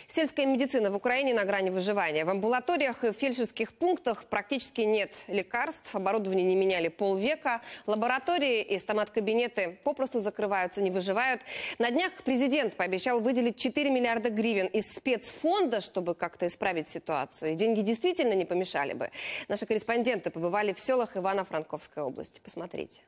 Сельская медицина в Украине на грани выживания. В амбулаториях и фельдшерских пунктах практически нет лекарств, оборудование не меняли полвека, лаборатории и стомат-кабинеты попросту закрываются, не выживают. На днях президент пообещал выделить 4 миллиарда гривен из спецфонда, чтобы как-то исправить ситуацию. И деньги действительно не помешали бы. Наши корреспонденты побывали в селах Ивано-Франковской области. Посмотрите.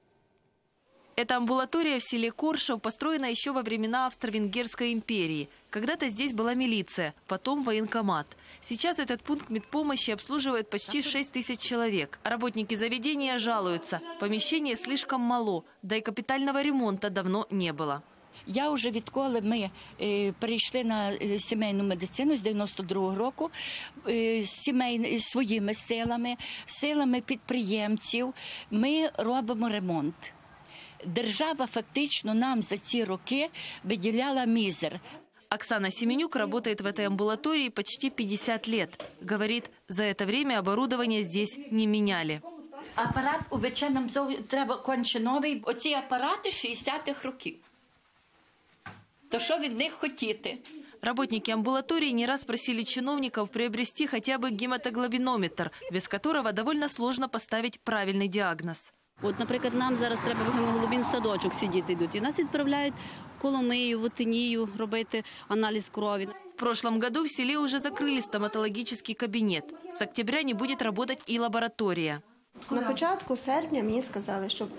Эта амбулатория в селе Коршов построена еще во времена Австро-Венгерской империи. Когда-то здесь была милиция, потом военкомат. Сейчас этот пункт медпомощи обслуживает почти 6 тысяч человек. Работники заведения жалуются. Помещение слишком мало, да и капитального ремонта давно не было. Я вже відколи ми перейшли на сімейну медицину з 92-го року, своїми силами підприємців, ми робимо ремонт. Держава фактично нам за ці роки виділяла мізер. Оксана Семенюк работает в этой амбулатории почти 50 лет. Говорит, за это время оборудование здесь не меняли. Апарат у нам треба конче новий. Оці апарати 60-х років. То що від них хотіти? Работники амбулатории не раз просили чиновников приобрести хотя бы гематоглобинометр, без которого довольно сложно поставить правильный диагноз. От, наприклад, нам зараз треба в гемоглобін в садочок сидіти йдуть. І нас відправляють в Коломию, в Отинію робити аналіз крові. В прошлом году в селе уже закрыли стоматологический кабинет. С октября не будет работать и лаборатория. На початку серпня мені сказали, що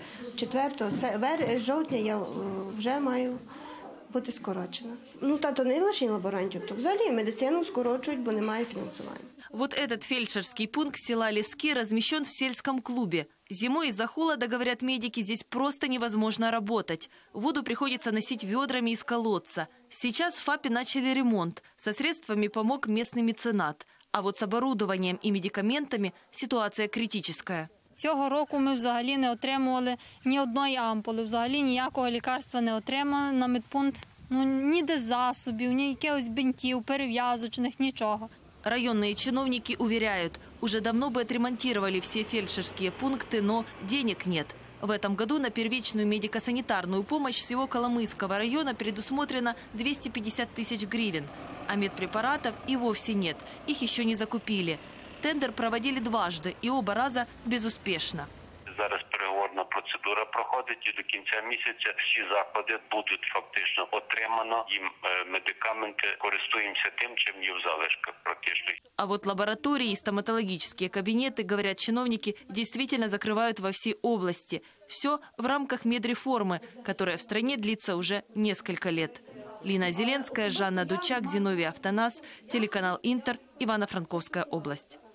4 жовтня я вже маю бути скорочена. Ну, то не лише лаборантів, то взагалі медицину скорочують, бо немає фінансування. Вот этот фельдшерский пункт села Лески размещен в сельском клубе. Зимой из-за холода, говорят медики, здесь просто невозможно работать. Воду приходится носить ведрами из колодца. Сейчас в ФАПе начали ремонт. Со средствами помог местный меценат. А вот с оборудованием и медикаментами ситуация критическая. Цього року ми взагалі не отримували ні одної ампули, взагалі ніякого лікарства не отримали на медпункт. Ніде засобів, ні якихось бинтів, перев'язочних, нічого. Районные чиновники уверяют, уже давно бы отремонтировали все фельдшерские пункты, но денег нет. В этом году на первичную медико-санитарную помощь всего Коломыйского района предусмотрено 250 тысяч гривен. А медпрепаратов и вовсе нет, их еще не закупили. Тендер проводили дважды, и оба раза безуспешно. Зараз переговорна процедура проходить, і до кінця місяця всі заклади будуть фактично отримано їм медикаменти. Користуємося тим, чим є в залишках практично. А вот лаборатории и стоматологические кабинеты, говорят чиновники, действительно закрывают во всей области. Все в рамках медреформы, которая в стране длится уже несколько лет. Лина Зеленская, Жанна Дучак, Зиновий Автонас, телеканал Интер, Ивано-Франковская область.